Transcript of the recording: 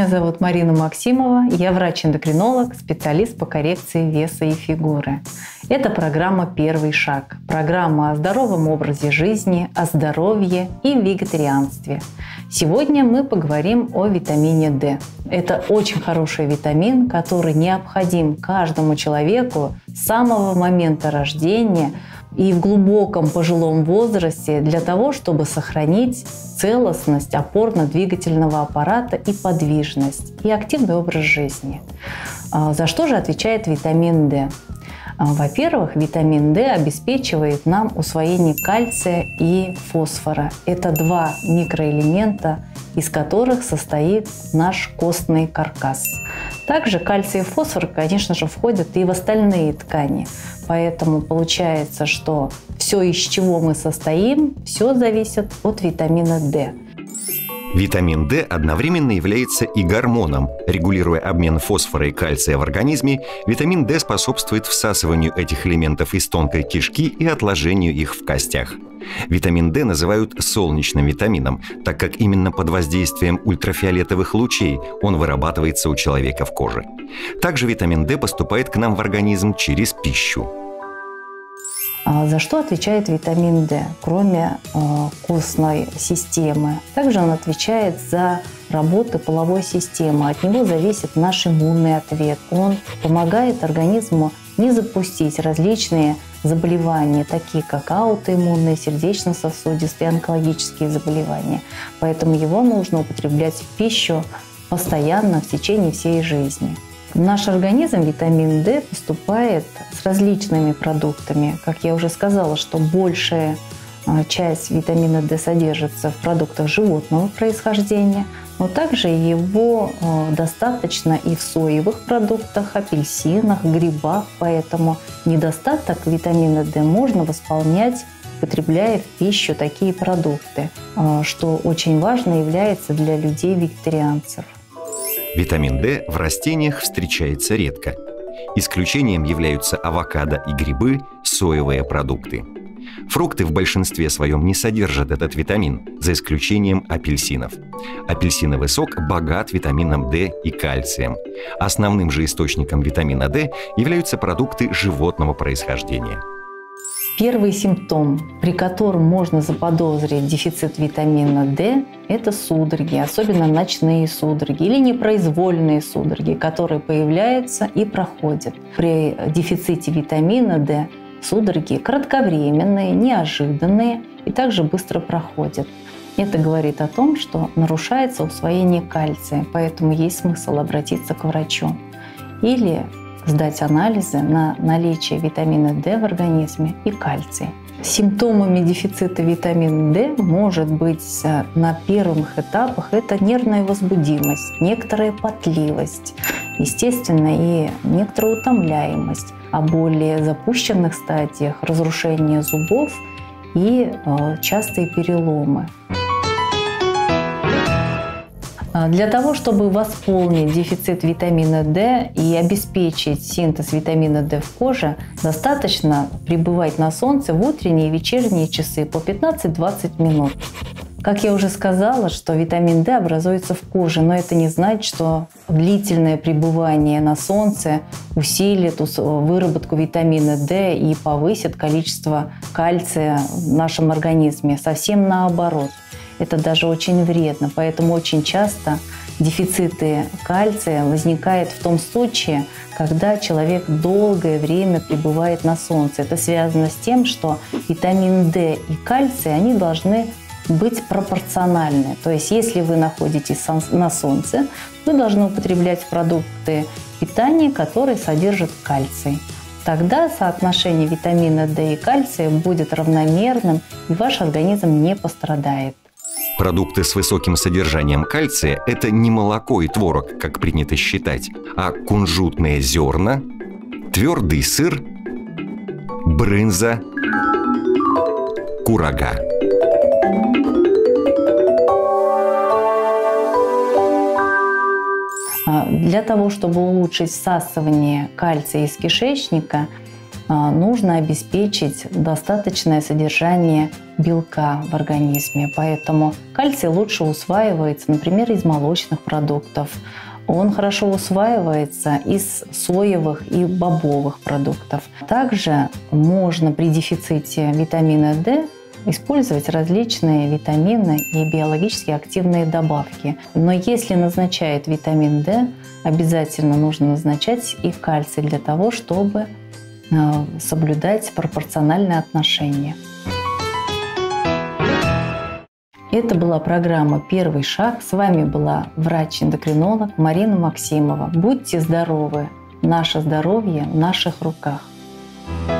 Меня зовут Марина Максимова, я врач-эндокринолог, специалист по коррекции веса и фигуры. Это программа «Первый шаг», программа о здоровом образе жизни, о здоровье и вегетарианстве. Сегодня мы поговорим о витамине D. Это очень хороший витамин, который необходим каждому человеку с самого момента рождения и в глубоком пожилом возрасте для того, чтобы сохранить целостность опорно-двигательного аппарата и подвижность, и активный образ жизни. За что же отвечает витамин D? Во-первых, витамин D обеспечивает нам усвоение кальция и фосфора. Это два микроэлемента, из которых состоит наш костный каркас. Также кальций и фосфор, конечно же, входят и в остальные ткани. Поэтому получается, что все, из чего мы состоим, все зависит от витамина D. Витамин D одновременно является и гормоном. Регулируя обмен фосфора и кальция в организме, витамин D способствует всасыванию этих элементов из тонкой кишки и отложению их в костях. Витамин D называют солнечным витамином, так как именно под воздействием ультрафиолетовых лучей он вырабатывается у человека в коже. Также витамин D поступает к нам в организм через пищу. За что отвечает витамин D, кроме костной системы? Также он отвечает за работу половой системы. От него зависит наш иммунный ответ. Он помогает организму не запустить различные заболевания, такие как аутоиммунные, сердечно-сосудистые, онкологические заболевания. Поэтому его нужно употреблять в пищу постоянно в течение всей жизни. В наш организм витамин D поступает с различными продуктами. Как я уже сказала, что большая часть витамина D содержится в продуктах животного происхождения, но также его достаточно и в соевых продуктах, апельсинах, грибах. Поэтому недостаток витамина D можно восполнять, употребляя в пищу такие продукты, что очень важно является для людей-вегетарианцев. Витамин D в растениях встречается редко. Исключением являются авокадо и грибы, соевые продукты. Фрукты в большинстве своем не содержат этот витамин, за исключением апельсинов. Апельсиновый сок богат витамином D и кальцием. Основным же источником витамина D являются продукты животного происхождения. Первый симптом, при котором можно заподозрить дефицит витамина D, это судороги, особенно ночные судороги или непроизвольные судороги, которые появляются и проходят. При дефиците витамина D судороги кратковременные, неожиданные и также быстро проходят. Это говорит о том, что нарушается усвоение кальция, поэтому есть смысл обратиться к врачу или сдать анализы на наличие витамина D в организме и кальция. Симптомами дефицита витамина D может быть на первых этапах это нервная возбудимость, некоторая потливость, естественно, и некоторая утомляемость, а более запущенных стадиях разрушение зубов и частые переломы. Для того, чтобы восполнить дефицит витамина D и обеспечить синтез витамина D в коже, достаточно пребывать на солнце в утренние и вечерние часы по 15-20 минут. Как я уже сказала, что витамин D образуется в коже, но это не значит, что длительное пребывание на солнце усилит выработку витамина D и повысит количество кальция в нашем организме. Совсем наоборот. Это даже очень вредно, поэтому очень часто дефициты кальция возникают в том случае, когда человек долгое время пребывает на солнце. Это связано с тем, что витамин D и кальций, они должны быть пропорциональны. То есть если вы находитесь на солнце, вы должны употреблять продукты питания, которые содержат кальций. Тогда соотношение витамина D и кальция будет равномерным, и ваш организм не пострадает. Продукты с высоким содержанием кальция – это не молоко и творог, как принято считать, а кунжутные зерна, твердый сыр, брынза, курага. Для того, чтобы улучшить всасывание кальция из кишечника, нужно обеспечить достаточное содержание белка в организме. Поэтому кальций лучше усваивается, например, из молочных продуктов. Он хорошо усваивается из соевых и бобовых продуктов. Также можно при дефиците витамина D использовать различные витамины и биологически активные добавки. Но если назначают витамин D, обязательно нужно назначать и кальций для того, чтобы соблюдать пропорциональные отношения. Это была программа «Первый шаг». С вами была врач-эндокринолог Марина Максимова. Будьте здоровы! Наше здоровье в наших руках.